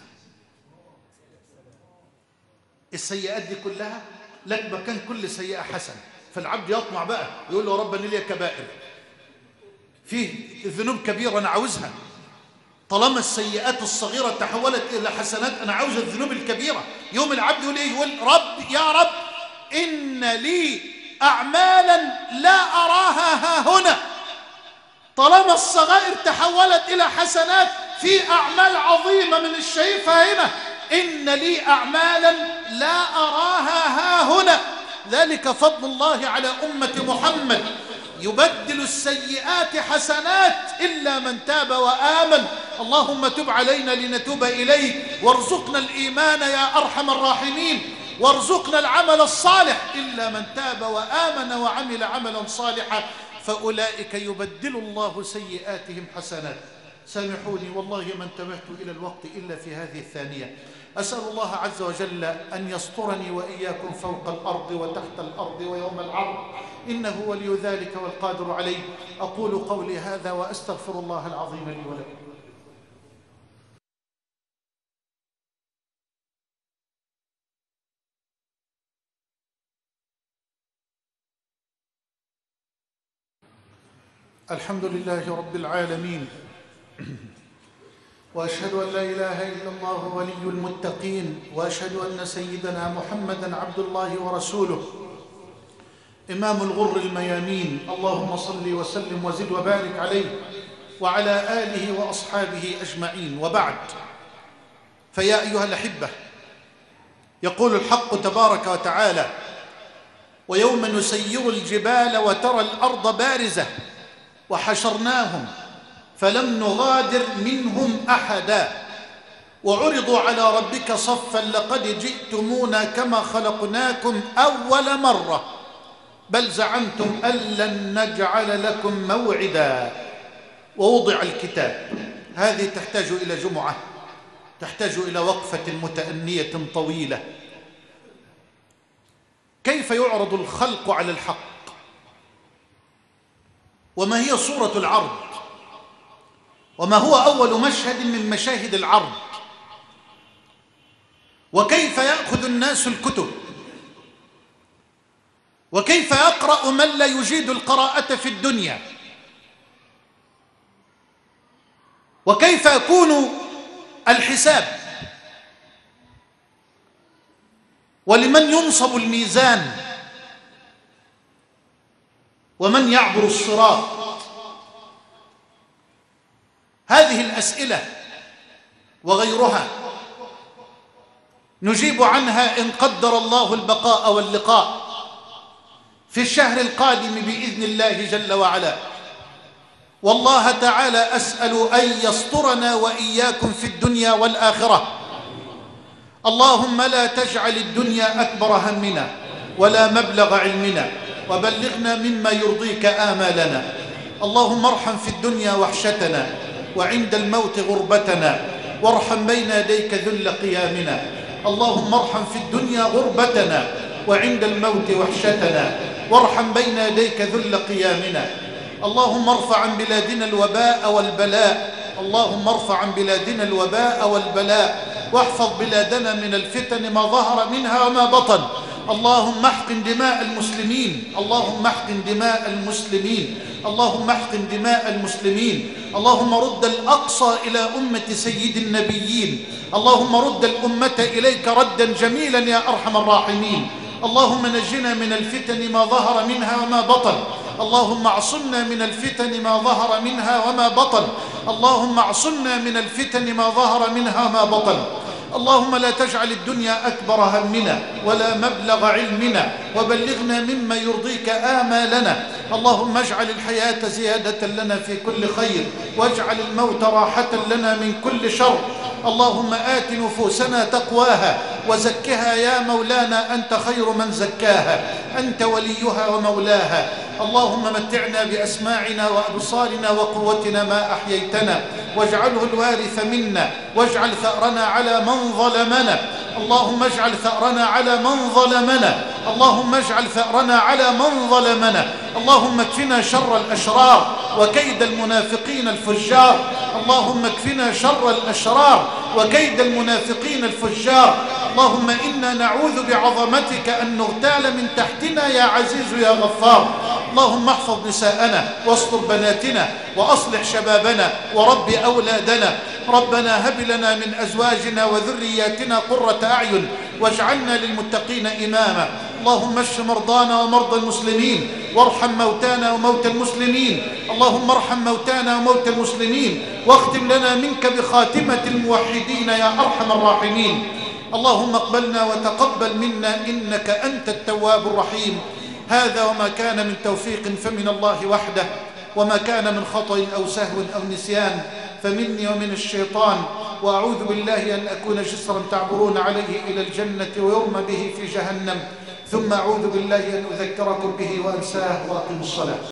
السيئات دي كلها لك مكان كل سيئة حسنة. فالعبد يطمع بقى، يقول له: يا رب أنا لي كبائر، فيه ذنوب كبيرة أنا عاوزها، طالما السيئات الصغيرة تحولت إلى حسنات أنا عاوز الذنوب الكبيرة. يوم العبد يقول إيه؟ يقول: رب يا رب إن لي أعمالا لا أراها ها هنا. طالما الصغائر تحولت إلى حسنات، في أعمال عظيمة من الشايفها هنا. إن لي أعمالا لا أراها ها هنا. ذلك فضل الله على أمة محمد، يبدل السيئات حسنات إلا من تاب وآمن. اللهم تب علينا لنتوب إليك، وارزقنا الإيمان يا أرحم الراحمين، وارزقنا العمل الصالح. إلا من تاب وآمن وعمل عملا صالحا فأولئك يبدل الله سيئاتهم حسنات. سامحوني والله ما انتبهت إلى الوقت إلا في هذه الثانية. أسأل الله عز وجل أن يسترني وإياكم فوق الأرض وتحت الأرض ويوم العرض، إنه ولي ذلك والقادر عليه. أقول قولي هذا وأستغفر الله العظيم لي ولكم. الحمد لله رب العالمين، وأشهد أن لا إله إلا الله ولي المتقين، وأشهد أن سيدنا محمدًا عبد الله ورسوله إمام الغر الميامين. اللهم صل وسلم وزد وبارك عليه وعلى آله وأصحابه أجمعين، وبعد. فيا أيها الأحبة، يقول الحق تبارك وتعالى: ويوم نسير الجبال وترى الأرض بارزة وحشرناهم فلم نغادر منهم أحدا وعرضوا على ربك صفا لقد جئتمونا كما خلقناكم أول مرة بل زعمتم أن لن نجعل لكم موعدا ووضع الكتاب. هذه تحتاج إلى جمعة، تحتاج إلى وقفة متأنية طويلة. كيف يعرض الخلق على الحق؟ وما هي صورة العرض؟ وما هو أول مشهد من مشاهد العرض؟ وكيف يأخذ الناس الكتب؟ وكيف يقرأ من لا يجيد القراءة في الدنيا؟ وكيف يكون الحساب؟ ولمن ينصب الميزان؟ ومن يعبر الصراط؟ هذه الأسئلة وغيرها نجيب عنها إن قدر الله البقاء واللقاء في الشهر القادم بإذن الله جل وعلا. والله تعالى أسأل أن يسترنا وإياكم في الدنيا والآخرة. اللهم لا تجعل الدنيا أكبر همنا ولا مبلغ علمنا، وبلغنا مما يرضيك آمالنا. اللهم ارحم في الدنيا وحشتنا، وعند الموت غربتنا، وارحم بين يديك ذل قيامنا. اللهم ارحم في الدنيا غربتنا، وعند الموت وحشتنا، وارحم بين يديك ذل قيامنا. اللهم ارفع عن بلادنا الوباء والبلاء، اللهم ارفع عن بلادنا الوباء والبلاء، واحفظ بلادنا من الفتن ما ظهر منها وما بطن. اللهم احقن دماء المسلمين، اللهم احقن دماء المسلمين، اللهم احقن دماء المسلمين. اللهم رد الأقصى إلى أمة سيد النبيين، اللهم رد الأمة إليك ردا جميلا يا أرحم الراحمين. اللهم نجنا من الفتن ما ظهر منها وما بطن، اللهم اعصمنا من الفتن ما ظهر منها وما بطن، اللهم اعصمنا من الفتن ما ظهر منها وما بطن. اللهم لا تجعل الدنيا أكبر همنا ولا مبلغ علمنا، وبلغنا مما يرضيك آمالنا. اللهم اجعل الحياة زيادة لنا في كل خير، واجعل الموت راحة لنا من كل شر. اللهم آت نفوسنا تقواها وزكها يا مولانا، أنت خير من زكاها، أنت وليها ومولاها. اللهم متعنا بأسماعنا وأبصارنا وقوتنا ما أحييتنا، واجعله الوارث منا، واجعل ثأرنا على من ظلمنا. اللهم اجعل ثأرنا على من ظلمنا، اللهم اجعل ثأرنا على من ظلمنا. اللهم اكفنا شر الأشرار وكيد المنافقين الفجار، اللهم اكفنا شر الأشرار وكيد المنافقين الفجار. اللهم إنا نعوذ بعظمتك أن نغتال من تحتنا يا عزيز يا غفار. اللهم احفظ نساءنا واستر بناتنا وأصلح شبابنا ورب أولادنا. ربنا هب لنا من أزواجنا وذرياتنا قرة أعين واجعلنا للمتقين إماما. اللهم اشف مرضانا ومرضى المسلمين، وارحم موتانا وموتى المسلمين. اللهم ارحم موتانا وموتى المسلمين، واختم لنا منك بخاتمة الموحدين يا أرحم الراحمين. اللهم اقبلنا وتقبل منا إنك أنت التواب الرحيم. هذا وما كان من توفيق فمن الله وحده، وما كان من خطأ أو سهو أو نسيان فمني ومن الشيطان. وأعوذ بالله أن أكون جسرا تعبرون عليه إلى الجنة ويرمى به في جهنم، ثم أعوذ بالله أن أذكركم به وأنساه. وأقم الصلاة.